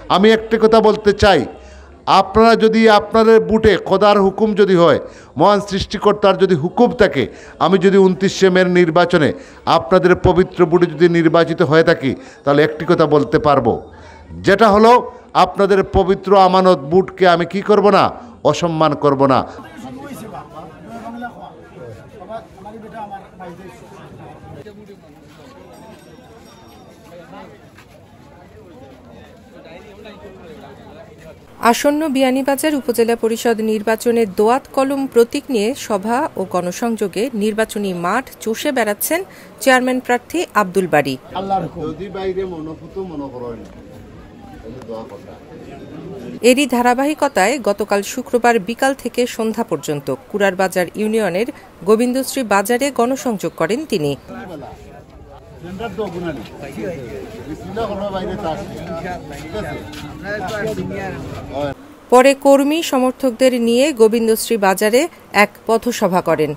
আমি একটি কথা বলতে চাই, আপনারা যদি আপনাদের বুটে খোদার হুকুম যদি হয়, মহান সৃষ্টিকর্তার যদি হুকুম থাকে, আমি যদি 29শে মের নির্বাচনে আপনাদের পবিত্র বুটে যদি নির্বাচিত হয়ে থাকি, তাহলে একটি কথা বলতে পারবো, যেটা হলো আপনাদের পবিত্র আমানত বুটকে আমি কি করব না, অসম্মান করব না। আসন্ন বিয়ানীবাজার উপজেলা পরিষদ নির্বাচনের দোয়াত কলম প্রতীক নিয়ে সভা ও গণসংযোগে নির্বাচনী মাঠ চষে বেড়াচ্ছেন চেয়ারম্যান প্রার্থী আব্দুল বারী। এরই ধারাবাহিকতায় গতকাল শুক্রবার বিকাল থেকে সন্ধ্যা পর্যন্ত কুরারবাজার ইউনিয়নের গোবিন্দশ্রী বাজারে গণসংযোগ করেন তিনি। পরে কর্মী সমর্থকদের নিয়ে গোবিন্দশ্রী বাজারে এক পথসভা করেন।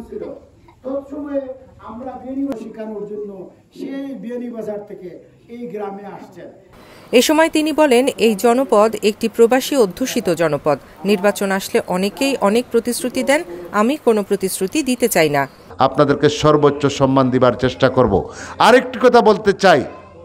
এ সময় তিনি বলেন, এই জনপদ একটি প্রবাসী অধ্যুষিত জনপদ। নির্বাচন আসলে অনেকেই অনেক প্রতিশ্রুতি দেন, আমি কোনো প্রতিশ্রুতি দিতে চাই না। আপনাদেরকে সর্বোচ্চ সম্মান দিবার চেষ্টা করব। আরেকটি কথা বলতে চাই,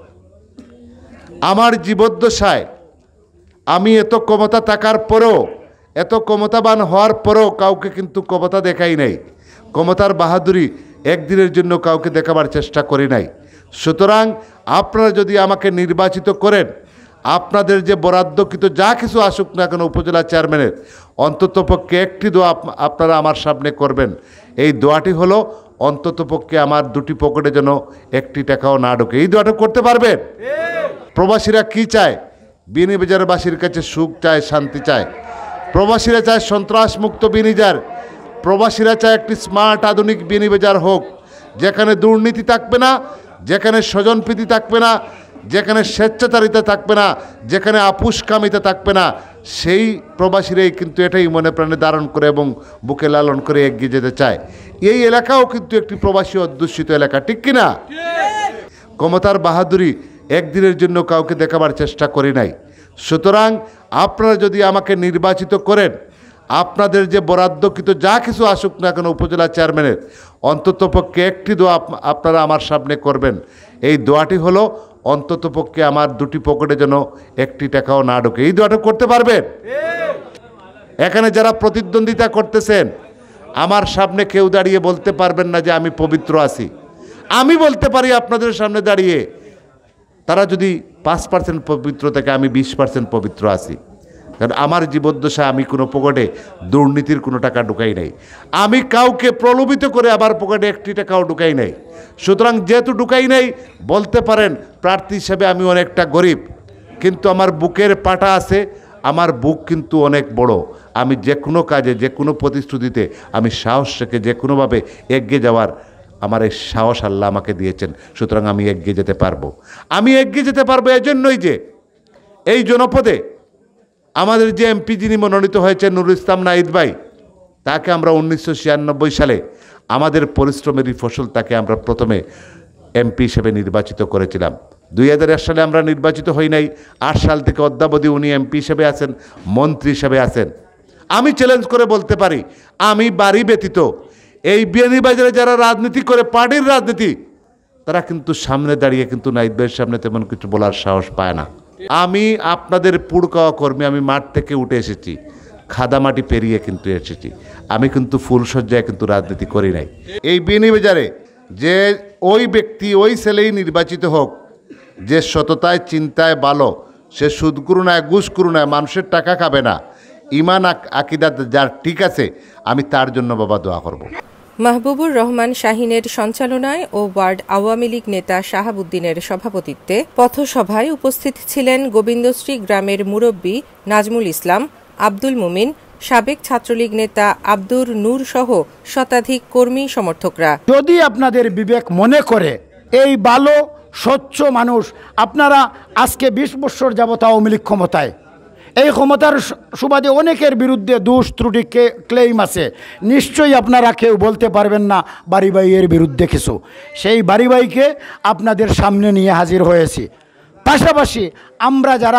আমার জীবদ্দশায় আমি এত ক্ষমতা থাকার পরেও, এত ক্ষমতাবান হওয়ার পরেও কাউকে কিন্তু ক্ষমতা দেখাই নাই, ক্ষমতার বাহাদুরি একদিনের জন্য কাউকে দেখাবার চেষ্টা করি নাই। সুতরাং আপনারা যদি আমাকে নির্বাচিত করেন, আপনাদের যে বরাদ্দকৃত যা কিছু আসুক না কেন উপজেলা চেয়ারম্যানের, অন্ততপক্ষে একটি দোয়া আপনারা আমার সামনে করবেন। এই দোয়াটি হলো অন্ততপক্ষে আমার দুটি পকেটে যেন একটি টাকাও না ঢোকে। এই দোয়াটা করতে পারবেন? প্রবাসীরা কি চায়? বিয়ানীবাজারবাসীর কাছে সুখ চায়, শান্তি চায়। প্রবাসীরা চায় সন্ত্রাস মুক্ত বিয়ানীবাজার। প্রবাসীরা চায় একটি স্মার্ট আধুনিক বিয়ানীবাজার হোক, যেখানে দুর্নীতি থাকবে না, যেখানে স্বজনপ্রীতি থাকবে না, যেখানে স্বেচ্ছাচারিতা থাকবে না, যেখানে আপুষ্কামিতা থাকবে না। সেই প্রবাসীরাই কিন্তু এটাই মনে প্রাণে ধারণ করে এবং বুকে লালন করে এগিয়ে যেতে চায়। এই এলাকাও কিন্তু একটি প্রবাসী অধ্যুষিত এলাকা, ঠিক কিনা? ক্ষমতার বাহাদুরি একদিনের জন্য কাউকে দেখাবার চেষ্টা করি নাই। সুতরাং আপনারা যদি আমাকে নির্বাচিত করেন, আপনাদের যে বরাদ্দকৃত যা কিছু আসুক না কেন উপজেলা চেয়ারম্যানের, অন্ততপক্ষে একটি দোয়া আপনারা আমার সামনে করবেন। এই দোয়াটি হলো অন্ততপক্ষে আমার দুটি পকেটে যেন একটি টাকাও না ঢোকে। এই দোয়াটা করতে পারবেন? এখানে যারা প্রতিদ্বন্দ্বিতা করতেছেন, আমার সামনে কেউ দাঁড়িয়ে বলতে পারবেন না যে আমি পবিত্র আছি। আমি বলতে পারি আপনাদের সামনে দাঁড়িয়ে, তারা যদি 5% পবিত্র থাকে, আমি 20% পবিত্র আছি। কারণ আমার জীবদ্দশায় আমি কোনো পকেটে দুর্নীতির কোনো টাকা ঢুকাই নাই। আমি কাউকে প্রলোভিত করে আবার পকেটে একটি টাকাও ঢুকাই নাই। সুতরাং যেহেতু ঢুকাই নাই, বলতে পারেন প্রার্থী হিসেবে আমি অনেকটা গরিব, কিন্তু আমার বুকের পাটা আছে, আমার বুক কিন্তু অনেক বড়। আমি যে কোনো কাজে, যে কোনো প্রতিশ্রুতিতে আমি সাহস রেখে যে কোনোভাবে এগিয়ে যাওয়ার আমার এই সাহস আল্লাহ আমাকে দিয়েছেন। সুতরাং আমি এগিয়ে যেতে পারবো। আমি এগিয়ে যেতে পারবো এজন্যই যে এই জনপদে আমাদের যে এমপি যিনি মনোনীত হয়েছেন নুরুল ইসলাম নাহিদ ভাই, তাকে আমরা 1996 সালে আমাদের পরিশ্রমেরই ফসল তাকে আমরা প্রথমে এমপি হিসেবে নির্বাচিত করেছিলাম। 2001 সালে আমরা নির্বাচিত হই নাই। 8 সাল থেকে অদ্যাবধি উনি এমপি হিসেবে আছেন, মন্ত্রী হিসেবে আছেন। আমি চ্যালেঞ্জ করে বলতে পারি, আমি বাড়ি ব্যতীত এই বিয়ানীবাজারে যারা রাজনীতি করে, পার্টির রাজনীতি, তারা কিন্তু সামনে দাঁড়িয়ে কিন্তু নাহিদ ভাইয়ের সামনে তেমন কিছু বলার সাহস পায় না। আমি আপনাদের পুড়কাওয়া কর্মী, আমি মাঠ থেকে উঠে এসেছি, খাদামাটি পেরিয়ে কিন্তু এসেছি। আমি কিন্তু ফুলসজ্জায় কিন্তু রাজনীতি করি নাই। এই বিয়ানীবাজারে যে ওই ব্যক্তি, ওই ছেলেই নির্বাচিত হোক, যে সততায় চিন্তায় ভালো, সে সুদগুরু নয়, ঘুষখোর নয়, মানুষের টাকা খাবে না, ইমান আকিদা যার ঠিক আছে, আমি তার জন্য বাবা দোয়া করব। মাহবুবুর রহমান শাহিনের সঞ্চালনায় ও ওয়ার্ড আওয়ামী লীগ নেতা শাহাবুদ্দিনের সভাপতিত্বে পথসভায় উপস্থিত ছিলেন গোবিন্দশ্রী গ্রামের মুরব্বী নাজমুল ইসলাম, আব্দুল মুমিন, সাবেক ছাত্রলীগ নেতা আব্দুর নূর সহ শতাধিক কর্মী সমর্থকরা। যদি আপনাদের বিবেক মনে করে এই ভালো স্বচ্ছ মানুষ, আপনারা আজকে 20 বছর যাবত আওয়ামী লীগ ক্ষমতায়, এই ক্ষমতার সুবাদে অনেকের বিরুদ্ধে দোষ ত্রুটি ক্লেইম আছে, নিশ্চয়ই আপনারা কেউ বলতে পারবেন না বাড়ি ভাইয়ের বিরুদ্ধে কিছু। সেই বাড়ি ভাইকে আপনাদের সামনে নিয়ে হাজির হয়েছি। পাশাপাশি আমরা যারা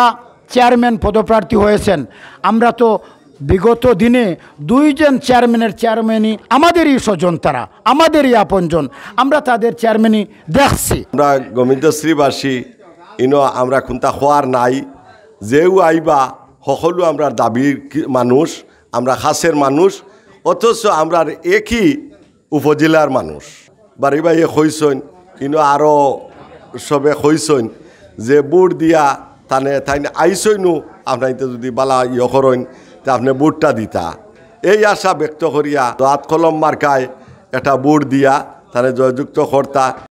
চেয়ারম্যান পদপ্রার্থী হয়েছেন। আমরা তো বিগত দিনে 2 জন চেয়ারম্যানই আমাদেরই স্বজন, তারা আমাদেরই আপনজন, আমরা তাদের চেয়ারম্যানই দেখছি। আমরা গোবিন্দশ্রীবাসী আমরা কোনটা খোয়ার নাই, যেও আইবা সকলো আমরা দাবির মানুষ, আমরা খাসের মানুষ, অথচ আমরা একই উপজেলার মানুষ। বাড়ি বাইয়ে কইসইন আরও সবে কইসইন যে বুট দিয়া তাই আইসইনু আপনার যদি বালা করেন তা আপনি বুটটা দিতা, এই আশা ব্যক্ত করিয়া হাত কলম মার্কায় একটা বুট দিয়া তাহলে জয়যুক্ত কর্তা।